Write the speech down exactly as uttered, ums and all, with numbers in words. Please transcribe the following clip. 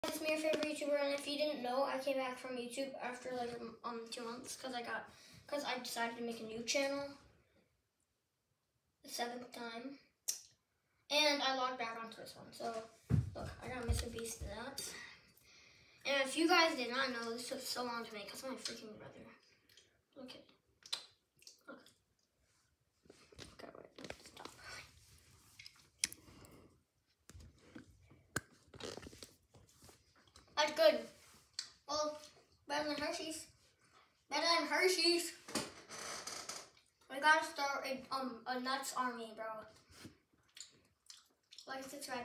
It's me, your favorite YouTuber, and if you didn't know, I came back from YouTube after like um two months because I got because I decided to make a new channel, the seventh time, and I logged back onto this one. So look, I got Mister Beast nuts, and if you guys did not know, this took so long to make because my freaking brother. Look at look. Okay, wait, stop. That's good. Well, better than Hershey's. Better than Hershey's. We gotta start a um a nuts army, bro. Like, subscribe.